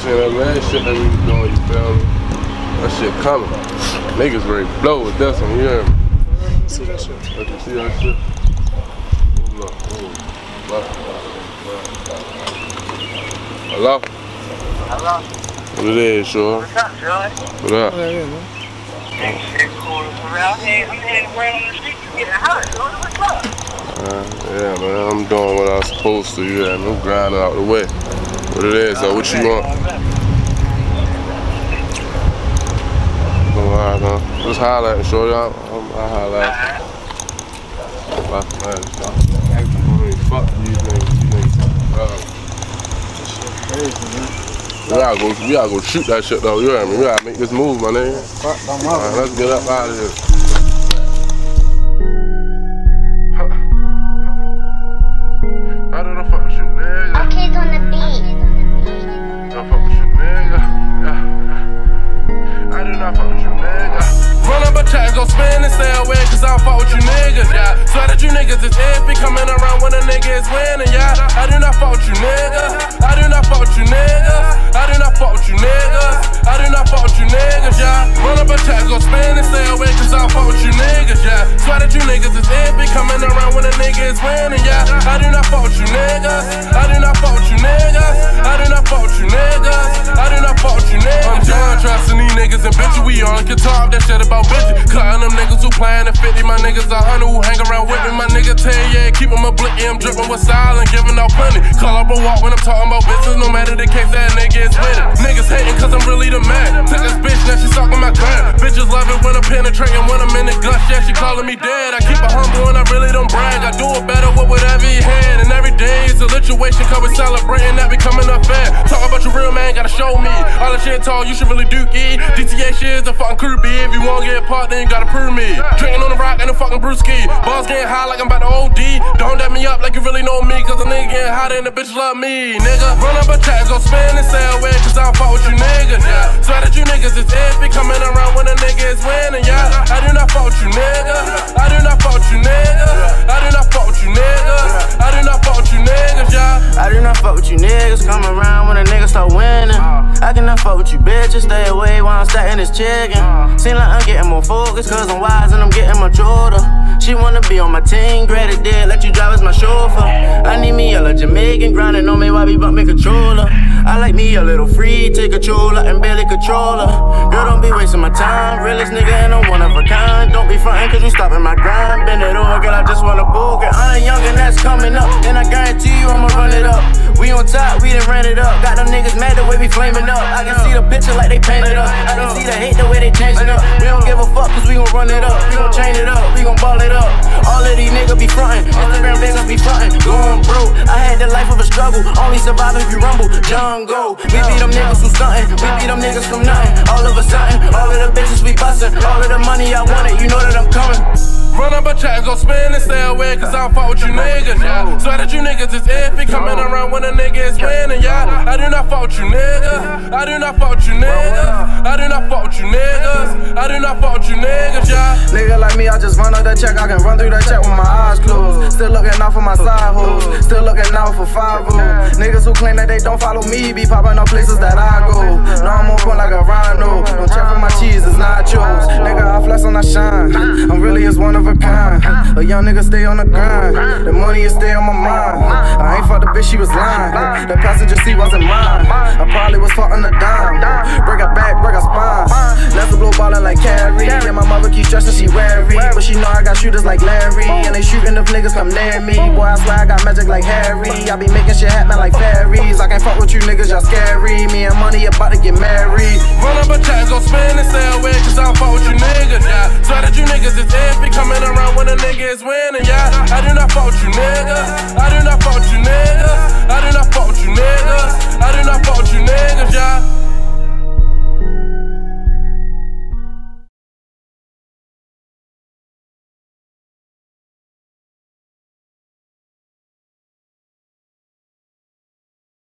saying that last shit that we was doing, you feel me? That shit coming. Niggas ready to blow with this one, you hear me? See that shit. Let you see that shit? Look, Hello? Hello? What it is, sure? What's up, George? What up? Yeah, man. Ain't shit cool around here. I'm heading around on the street to get a house. What's up? Yeah, man, I'm doing what I'm supposed to. Yeah, I'm grinding out the way. What it is, so what you want? Alright, man. Just holler at me, shorty. I'll holler at you. Fuck these niggas. We gotta go shoot that shit though, you hear me? We gotta make this move, my nigga. Alright, let's get up out of here. I don't know fuck with you, nigga. Okay, on the beat. Don't fuck with you, nigga. Yeah. I do not fuck with you, nigga. Run up a track, go spin and stay away, cause I don't fuck with you niggas, yeah. Swear that you niggas is iffy, coming around when a nigga is winning, yeah. I do not fuck with you, nigga. I do not fuck with you, niggas. I do not fuck with you, niggas. I do not fuck with you, niggas, yeah. Run up a track, go spin and stay away, cause I don't fuck with you niggas, yeah. Swear that you niggas is iffy, coming around when a nigga is winning, yeah. I do not fuck with you, niggas. I do not fuck with you, niggas. I do not fuck with you, niggas. I do not fuck with you, niggas. I'm John, trusting these niggas and bitches. We on guitar, that shit about bitches. Cutting them niggas who playin' at 50. My niggas 100 who hang around with me. My nigga 10, yeah, keep them a blicky. I'm drippin' with style and giving out plenty. Call up a walk when I'm talking about business. No matter the case, that nigga is with it. Niggas hating cause I'm really the man. Took this bitch, now she sucking my gram. Bitches love it when I'm penetrating. When I'm in the gush, yeah, she calling me dead. I keep it humble and I really don't brag. I do it better with whatever he had. And every day is a lituation, cause we celebrating that we coming up fair. Talk about your real man, gotta show me. All that shit tall, you should really do it. DTA shit is a fucking groupie. If you won't get part, then you gotta prove me. Drinking on the rock and a fucking brewski. Balls getting high like I'm about to OD. Don't dap me up like you really know me, cause a nigga getting hotter and the bitch love me, nigga. Run up a track, go spin and stay away, cause I don't fuck with you niggas, yeah. Swear that you niggas is iffy, coming around when a nigga is winning, yeah. I do not fuck with you, nigga. I do not fuck with you, nigga. I do not fuck with you, niggas. I do not fuck with you, niggas, yeah. I do not fuck with you niggas, come around when a nigga start winning. I cannot fuck with you bitches, stay away while I'm stacking this chicken. Seem like I'm getting more focused, cause I'm wise and I'm getting much older. She wanna be on my team, granted dead, let you drive as my chauffeur. I need me a little Jamaican, grinding on me while we bumping controller. I like me a little free, take controller and barely controller. Girl, don't be wasting my time, realest nigga and I'm one of a kind. Don't be frontin' cause you stopping my grind, bend it over, girl, I just wanna poke it. I'm a youngin' that's coming up, and I guarantee you I'ma run it up. We on top, we done ran it up. Got them niggas mad the way we flaming up. I can see the picture like they painted up. I can see the hate the way they changing up. We don't give a fuck cause we gon' run it up. We gon' chain it up, we gon' ball it up. All of these niggas be frontin', Instagram niggas be frontin'. Going broke, I had the life of a struggle. Only survive if you rumble, jungle. We beat them niggas who stuntin', we beat them niggas from nothing. All of a sudden, all of the bitches we bustin'. All of the money I wanted, you know that I'm coming. Run up a track, go spin and stay away, cause I don't fuck with you niggas, yeah. Swear that you niggas is iffy, coming around when a nigga is winning, yeah. I do not fuck with you niggas. I do not fuck with you niggas. I do not fuck with you niggas. I do not fuck with you niggas, yeah. Nigga like me, I just run up that check, I can run through that check with my eyes closed. Still looking out for my side hoes, still looking out for 5-0. Niggas who claim that they don't follow me, be popping up places that I go. No, I'm on point like a rhino, don't check for my cheese, it's nachos. Nigga, I flex and I shine, I'm really just one of a kind. A young nigga stay on the grind, the money is stay on my mind. I ain't fucked the bitch, she was lying, the passenger seat wasn't mine. I probably was fucking a dime, break her back, break her spine. Let's blow ballin' like Carrie, and my mother keep stressing she wary, but she know I got shooters like Larry, and they shooting if niggas come near me. Boy, I swear I got magic like Harry, I be making shit happen like fairies. I can't fuck with you niggas, y'all scary. Me and money about to get married.